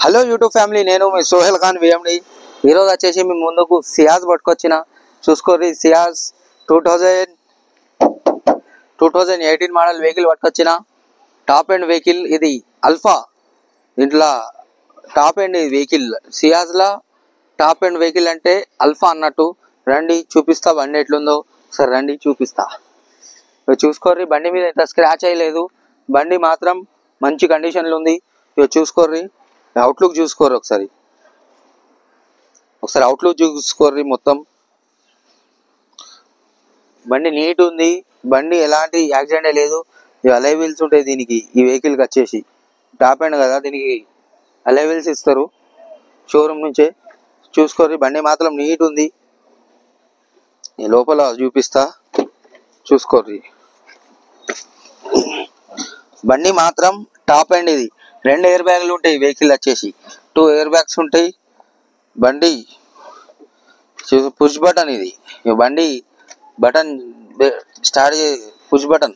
Hello YouTube family, నేను మీ Sohel Khan VMD. ఈరోజు వచ్చేసి మీ ముందుకు సియాజ్ పట్టుకొచ్చిన. చూసుకోండి, సియాజ్ 2018 మోడల్ వెహికల్ పట్టుకొచ్చిన. టాప్ ఎండ్ వెహికల్ ఇది, అల్ఫా. దీంట్లో టాప్ ఎండ్ వెహికల్ సియాజ్లా టాప్ ఎండ్ వెహికల్ అంటే అల్ఫా అన్నట్టు. రండి చూపిస్తా బండి ఎట్లుందో. సరే రండి చూపిస్తా. చూసుకోర్రి, బండి మీద ఇంత స్క్రాచ్ అయ్యలేదు. బండి మాత్రం మంచి కండిషన్లో ఉంది. ఇక చూసుకోర్రి, అవుట్లుక్ చూసుకోర్రి. ఒకసారి అవుట్లుక్ చూసుకోర్రి. మొత్తం బండి నీట్ ఉంది. బండి ఎలాంటి యాక్సిడెంట్ లేదు. అలై వీల్స్ ఉంటాయి దీనికి. ఈ వెహికల్కి వచ్చేసి టాప్ ఎండ్ కదా, దీనికి అలై వీల్స్ ఇస్తారు షోరూమ్ నుంచే. చూసుకోర్రి, బండి మాత్రం నీట్ ఉంది. లోపల చూపిస్తా, చూసుకోర్రి. బండి మాత్రం టాప్ ఎండ్. ఇది 2 ఎయిర్ బ్యాగులు ఉంటాయి. వెహికల్ వచ్చేసి 2 ఎయిర్ బ్యాగ్స్ ఉంటాయి. బండి పుష్ బటన్. ఇది బండి బటన్ స్టార్ట్ పుష్ బటన్.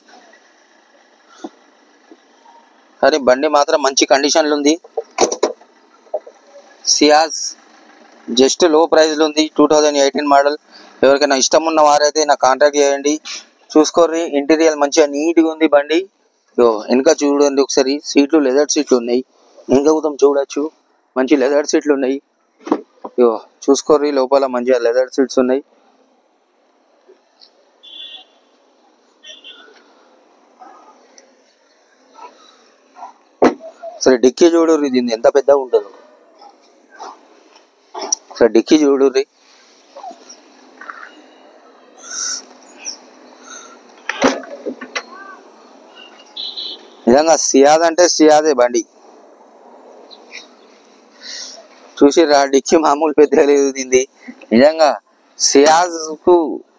కానీ బండి మాత్రం మంచి కండిషన్లో ఉంది. సియాజ్ జస్ట్ లో ప్రైస్లో ఉంది. 2018 మోడల్. ఎవరికైనా ఇష్టం ఉన్న వారైతే నాకు కాంటాక్ట్ చేయండి. చూసుకోర్రి, ఇంటీరియర్ మంచిగా నీట్గా ఉంది బండి. వెనక చూడండి ఒకసారి, సీట్లు లెదర్ సీట్లు ఉన్నాయి. వెనక కూడా చూడొచ్చు, మంచి లెదర్ సీట్లు ఉన్నాయి. చూసుకోర్రి, లోపల మంచిగా లెదర్ సీట్స్ ఉన్నాయి. సరే డిక్కీ చూడుర్రి, దీన్ని ఎంత పెద్దగా ఉంటుందో. సరే డిక్కీ చూడుర్రి. నిజంగా సియాజ్ అంటే సియాజే బండి. చూసిర్రా, డిక్కీ మామూలు పెద్దగా లేదు దీన్ని. నిజంగా సియాజ్కు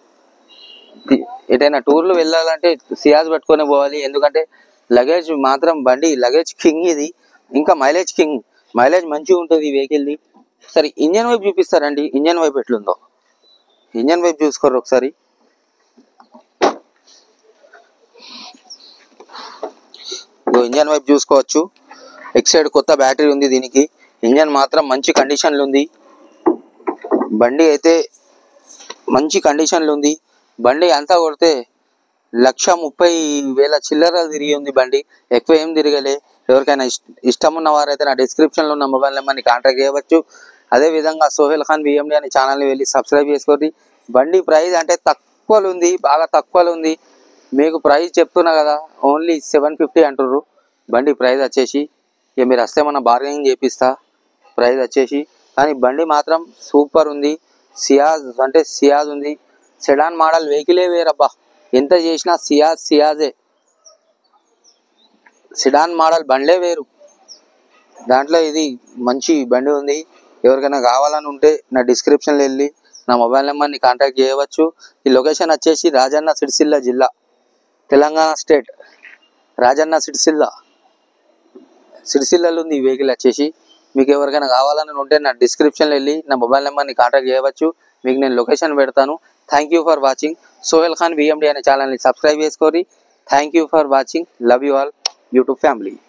ఎటైనా టూర్లు వెళ్ళాలంటే సియాజ్ పట్టుకొని పోవాలి. ఎందుకంటే లగేజ్ మాత్రం బండి లగేజ్ కింగ్ ఇది. ఇంకా మైలేజ్ కింగ్. మైలేజ్ మంచిగా ఉంటుంది ఈ వెహికల్ది. సరే ఇంజన్ వైపు చూపిస్తారండి. ఇంజన్ వైపు ఎట్లుందో ఇంజన్ వైపు చూసుకోరు ఒకసారి. ఇంజన్ వైపు చూసుకోవచ్చు. ఎక్సైడ్ కొత్త బ్యాటరీ ఉంది దీనికి. ఇంజన్ మాత్రం మంచి కండిషన్లో ఉంది. బండి అయితే మంచి కండిషన్లో ఉంది. బండి అంతా కొడితే 1,30,000 చిల్లరలు తిరిగి ఉంది బండి. ఎక్కువ ఏం తిరగలే. ఎవరికైనా ఇష్టం ఉన్న వారైతే నా డిస్క్రిప్షన్లో ఉన్న మొబైల్ నెంబర్ని కాంటాక్ట్ చేయవచ్చు. అదేవిధంగా సోహెల్ ఖాన్ విఎండి అనే ఛానల్ని వెళ్ళి సబ్స్క్రైబ్ చేసుకోండి. బండి ప్రైస్ అంటే తక్కువలో ఉంది, బాగా తక్కువలో ఉంది. మీకు ప్రైస్ చెప్తున్నా కదా, ఓన్లీ 750 అంటుర్రు బండి ప్రైస్ వచ్చేసి. ఇక మీరు వస్తే మన బార్గెనింగ్ చేపిస్తా ప్రైస్ వచ్చేసి. కానీ బండి మాత్రం సూపర్ ఉంది. సియాజ్ అంటే సియాజ్ ఉంది. సెడాన్ మోడల్ వెహికలే వేరబ్బా. ఎంత చేసినా సియాజే. సెడాన్ మోడల్ బండ్లే వేరు. దాంట్లో ఇది మంచి బండి ఉంది. ఎవరికైనా కావాలని ఉంటే నా డిస్క్రిప్షన్లో వెళ్ళి నా మొబైల్ నెంబర్ని కాంటాక్ట్ చేయవచ్చు. ఈ లొకేషన్ వచ్చేసి రాజన్న సిరిసిల్ల జిల్లా, తెలంగాణ స్టేట్. రాజన్న సిరిసిల్లలో ఉంది ఈ వెహికల్ వచ్చేసి. మీకు ఎవరికైనా కావాలని ఉంటే నా డిస్క్రిప్షన్లో వెళ్ళి నా మొబైల్ నెంబర్ని కాంటాక్ట్ చేయవచ్చు. మీకు నేను లొకేషన్ పెడతాను. Thank you for watching. Sohel Khan VMD అనే ఛానల్ని సబ్స్క్రైబ్ చేసుకోండి. Thank you for watching. Love you all YouTube family.